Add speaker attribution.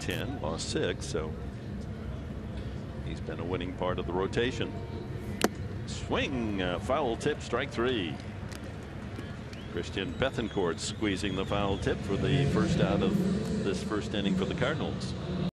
Speaker 1: 10, lost 6, so he's been a winning part of the rotation. Swing, foul tip, strike 3. Christian Bethancourt squeezing the foul tip for the first out of this first inning for the Cardinals.